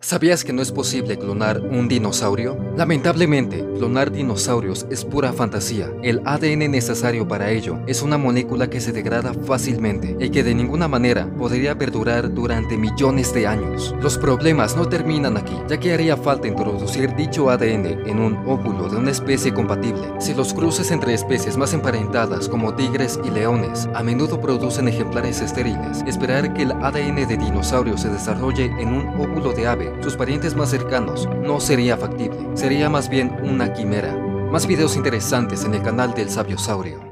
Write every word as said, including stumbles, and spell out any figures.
¿Sabías que no es posible clonar un dinosaurio? Lamentablemente, clonar dinosaurios es pura fantasía. El A D N necesario para ello es una molécula que se degrada fácilmente y que de ninguna manera podría perdurar durante millones de años. Los problemas no terminan aquí, ya que haría falta introducir dicho A D N en un óvulo de una especie compatible. Si los cruces entre especies más emparentadas como tigres y leones a menudo producen ejemplares estériles, esperar que el A D N de dinosaurio se desarrolle en un óvulo de ave, sus parientes más cercanos, no sería factible, sería más bien una quimera. Más videos interesantes en el canal del Sabiosaurio.